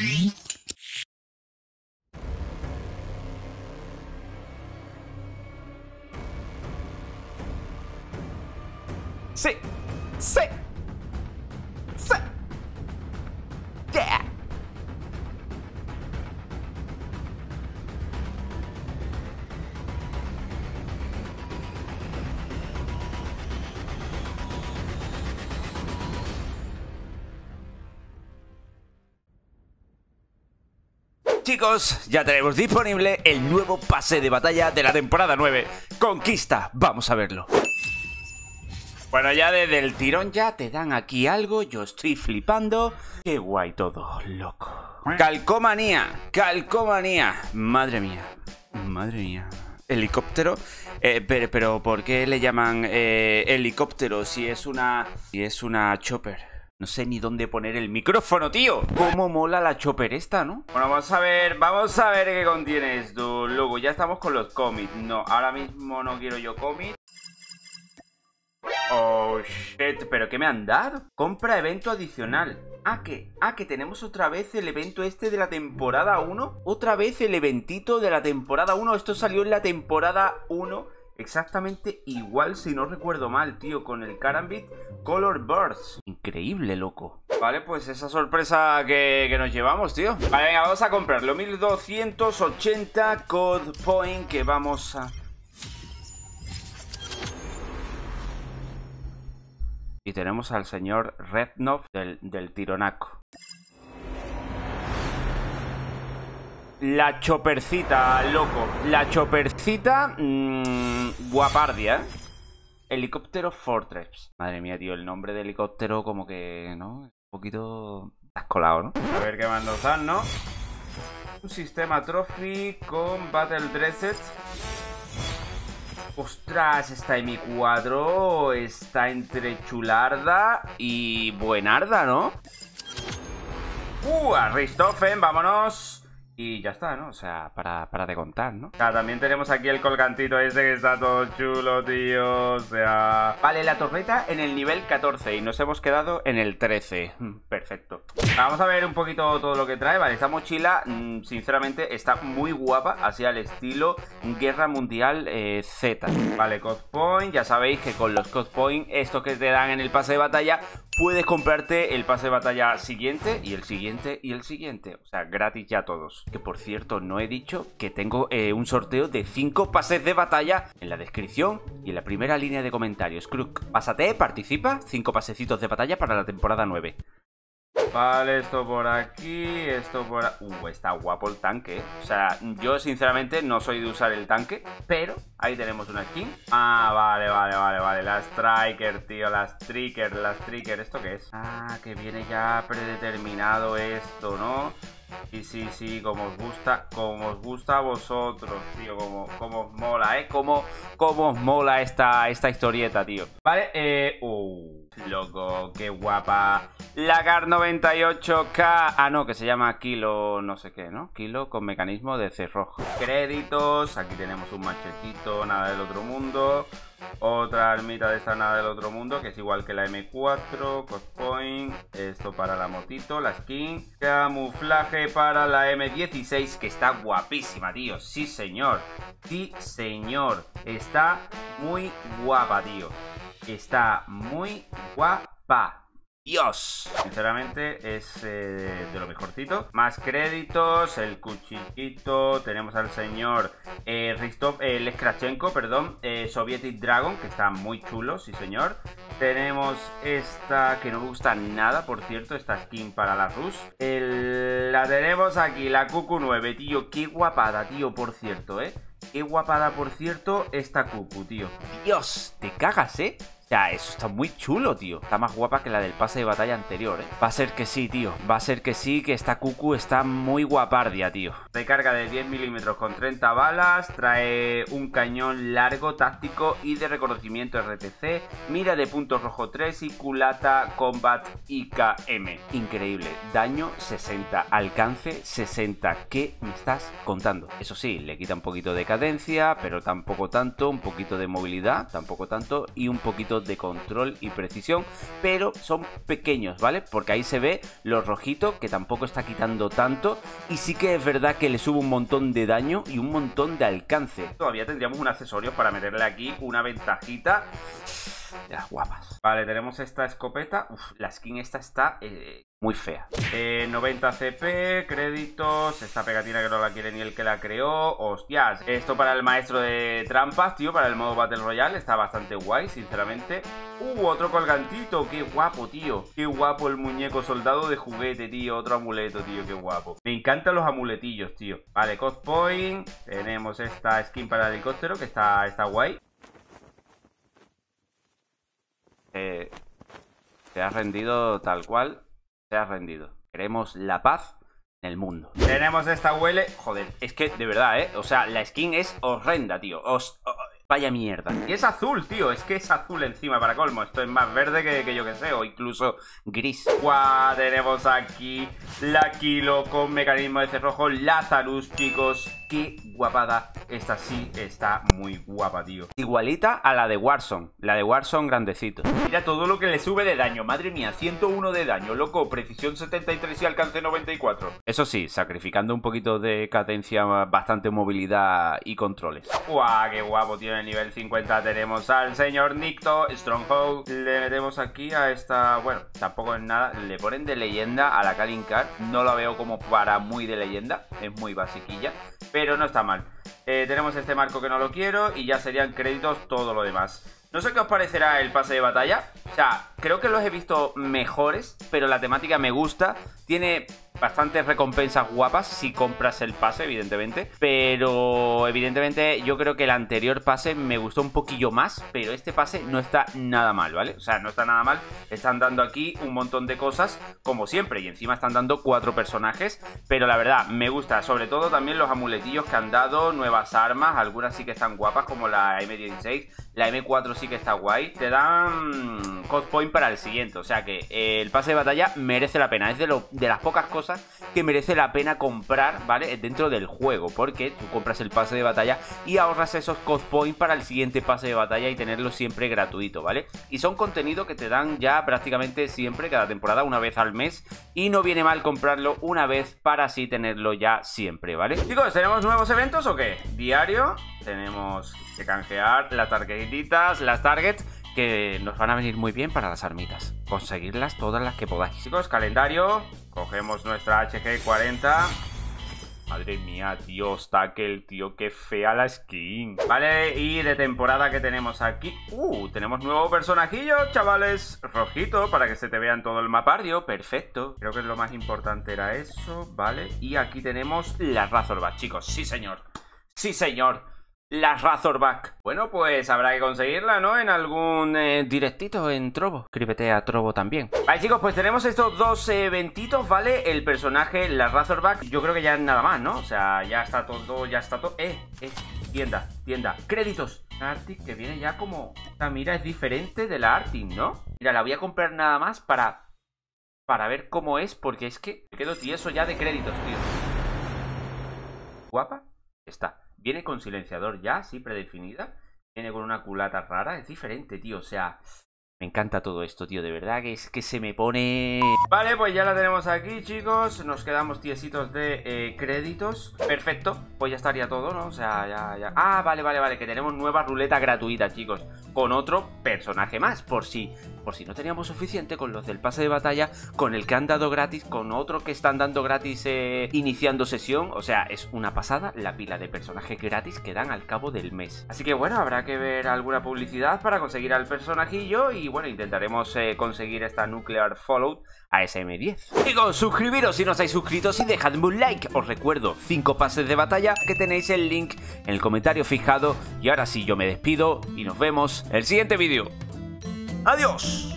Sí, sí, sí. Yeah. Chicos, ya tenemos disponible el nuevo pase de batalla de la temporada 9. Conquista, vamos a verlo. Bueno, ya desde el tirón ya te dan aquí algo, yo estoy flipando. Qué guay todo, loco. Calcomanía, calcomanía. Madre mía, madre mía. Helicóptero, pero ¿por qué le llaman helicóptero si es una chopper? No sé ni dónde poner el micrófono, tío. Cómo mola la chopper esta, ¿no? Bueno, vamos a ver qué contiene esto. Luego ya estamos con los cómics. No, ahora mismo no quiero yo cómics. Oh, shit, ¿pero qué me han dado? Compra evento adicional. ¿Que tenemos otra vez el evento este de la temporada 1? ¿Otra vez el eventito de la temporada 1? Esto salió en la temporada 1 exactamente igual, si no recuerdo mal, tío, con el Karambit Color Burst. Increíble, loco. Vale, pues esa sorpresa que nos llevamos, tío. Vale, venga, vamos a comprarlo. 1280 Code Point que vamos a... Y tenemos al señor Redknoff del tironaco. La choppercita, loco. La choppercita guapardia, ¿eh? Helicóptero Fortress. Madre mía, tío, el nombre de helicóptero como que, ¿no? Un poquito descolado, ¿no? A ver qué más nos dan, ¿no? Un sistema trophy con Battle Dressed. Ostras, esta M4 está entre chularda y buenarda, ¿no? A Richthofen, vámonos. Y ya está, ¿no? O sea, para de contar, ¿no? O sea, también tenemos aquí el colgantito este que está todo chulo, tío. O sea... Vale, la torreta en el nivel 14 y nos hemos quedado en el 13. Perfecto. Vamos a ver un poquito todo lo que trae. Vale, esta mochila, sinceramente, está muy guapa. Así al estilo Guerra Mundial Z. Vale, Code Point. Ya sabéis que con los Code Point, estos que te dan en el pase de batalla, puedes comprarte el pase de batalla siguiente y el siguiente y el siguiente. O sea, gratis ya todos. Que por cierto, no he dicho que tengo un sorteo de 5 pases de batalla en la descripción y en la primera línea de comentarios. Crook, pásate, participa. 5 pasecitos de batalla para la temporada 9. Vale, esto por aquí, esto por... está guapo el tanque, ¿eh? O sea, yo sinceramente no soy de usar el tanque, pero ahí tenemos una skin. Vale. La Striker, tío, la Striker. ¿Esto qué es? Que viene ya predeterminado esto, ¿no? Y sí, como os gusta a vosotros, tío, como os mola, ¿eh? Como os mola esta historieta, tío. Vale, loco, qué guapa. La Kar 98K. No, que se llama Kilo, no sé qué, ¿no? Kilo con mecanismo de cerrojo. Créditos, aquí tenemos un machetito, nada del otro mundo. Otra armita de esta nada del otro mundo, que es igual que la M4, Code Point, esto para la motito, la skin, camuflaje para la M16, que está guapísima, tío, sí señor, está muy guapa, tío, está muy guapa. Dios, sinceramente es de lo mejorcito. Más créditos, el cuchillito. Tenemos al señor Leskrachenko, perdón, Sovietic Dragon, que está muy chulo, sí señor. Tenemos esta que no me gusta nada, por cierto, esta skin para la Rus. La tenemos aquí, la QQ9, tío, qué guapada, tío, por cierto, qué guapada, por cierto, esta QQ, tío. Dios, te cagas, O sea, eso está muy chulo, tío. Está más guapa que la del pase de batalla anterior, Va a ser que sí, tío. Va a ser que sí, que esta QQ está muy guapardia, tío. Recarga de 10 milímetros con 30 balas. Trae un cañón largo, táctico y de reconocimiento RTC. Mira de punto rojo 3 y culata combat IKM. Increíble. Daño 60. Alcance 60. ¿Qué me estás contando? Eso sí, le quita un poquito de cadencia, pero tampoco tanto. Un poquito de movilidad, tampoco tanto. Y un poquito poquito de control y precisión, pero son pequeños, ¿vale? Porque ahí se ve lo rojito, que tampoco está quitando tanto, y sí que es verdad que le sube un montón de daño y un montón de alcance. Todavía tendríamos un accesorio para meterle aquí una ventajita de las guapas. Vale, tenemos esta escopeta. Uf, la skin esta está muy fea. 90 CP, créditos, esta pegatina que no la quiere ni el que la creó. Hostias, esto para el maestro de trampas, tío, para el modo Battle Royale está bastante guay, sinceramente. Otro colgantito, qué guapo, tío. Qué guapo el muñeco soldado de juguete, tío. Otro amuleto, tío, qué guapo. Me encantan los amuletillos, tío. Vale, cost point. Tenemos esta skin para el helicóptero que está guay. Se ha rendido tal cual. Se ha rendido. Queremos la paz en el mundo. Tenemos esta huele. Joder, es que de verdad, o sea, la skin es horrenda, tío. Vaya mierda. Y es azul, tío. Es que es azul encima, para colmo. Esto es más verde que yo que sé. O incluso gris. ¡Guau! Tenemos aquí la Kilo con mecanismo de cerrojo. Lazarus, chicos. Qué guapada. Esta sí está muy guapa, tío. Igualita a la de Warzone. La de Warzone grandecito. Mira todo lo que le sube de daño. Madre mía, 101 de daño, loco. Precisión 73 y alcance 94. Eso sí, sacrificando un poquito de cadencia, bastante movilidad y controles. ¡Guau! Qué guapo, tío. En el nivel 50 tenemos al señor Nikto Stronghold. Le metemos aquí a esta... Bueno, tampoco es nada. Le ponen de leyenda a la Kalinkat. No la veo como para muy de leyenda. Es muy basiquilla, pero no está mal. Tenemos este marco que no lo quiero y ya serían créditos todo lo demás. No sé qué os parecerá el pase de batalla. O sea, creo que los he visto mejores, pero la temática me gusta. Tiene bastantes recompensas guapas si compras el pase, evidentemente. Pero evidentemente yo creo que el anterior pase me gustó un poquillo más, pero este pase no está nada mal, ¿vale? O sea, no está nada mal. Están dando aquí un montón de cosas, como siempre, y encima están dando 4 personajes. Pero la verdad, me gusta, sobre todo también los amuletillos que han dado, nuevas armas, algunas sí que están guapas, como la M16, la M4 sí que está guay. Te dan cost point para el siguiente, o sea que el pase de batalla merece la pena. Es de las pocas cosas que merece la pena comprar, ¿vale? Dentro del juego, porque tú compras el pase de batalla y ahorras esos cost points para el siguiente pase de batalla y tenerlo siempre gratuito, ¿vale? Y son contenido que te dan ya prácticamente siempre, cada temporada, una vez al mes, y no viene mal comprarlo una vez para así tenerlo ya siempre, ¿vale? Chicos, ¿tenemos nuevos eventos o qué? Diario, tenemos que canjear las tarjetitas, las targets, que nos van a venir muy bien para las armitas. Conseguirlas todas las que podáis. Chicos, calendario. Cogemos nuestra HG40. Madre mía, tío, Tackle, tío, qué fea la skin. Vale, y de temporada que tenemos aquí. Tenemos nuevo personajillo, chavales. Rojito, para que se te vea en todo el mapario. Perfecto. Creo que lo más importante era eso, vale. Y aquí tenemos la Razorback, chicos. Sí, señor. Sí, señor. La Razorback. Bueno, pues habrá que conseguirla, ¿no? En algún directito en Trovo. Escríbete a Trovo también. Vale, chicos, pues tenemos estos dos eventitos, ¿vale? El personaje, la Razorback, yo creo que ya nada más, ¿no? O sea, ya está todo, ya está todo. Tienda. Créditos. La Arctic que viene ya como... Esta mira es diferente de la Arctic, ¿no? Mira, la voy a comprar nada más para ver cómo es, porque es que me quedo tieso ya de créditos, tío. ¿Guapa? Está. Viene con silenciador ya, sí, predefinida. Viene con una culata rara. Es diferente, tío. O sea, me encanta todo esto, tío. De verdad que es que se me pone... Vale, pues ya la tenemos aquí, chicos. Nos quedamos tiesitos de créditos. Perfecto. Pues ya estaría todo, ¿no? O sea, ya... Ah, vale. Que tenemos nueva ruleta gratuita, chicos. Con otro personaje más. Por si no teníamos suficiente con los del pase de batalla, con el que han dado gratis, con otro que están dando gratis iniciando sesión. O sea, es una pasada la pila de personajes gratis que dan al cabo del mes. Así que bueno, habrá que ver alguna publicidad para conseguir al personajillo. Y bueno, intentaremos conseguir esta Nuclear Fallout ASM10. Chicos, suscribiros si no estáis suscritos y dejadme un like. Os recuerdo, 5 pases de batalla, que tenéis el link en el comentario fijado. Y ahora sí, yo me despido y nos vemos en el siguiente vídeo. ¡Adiós!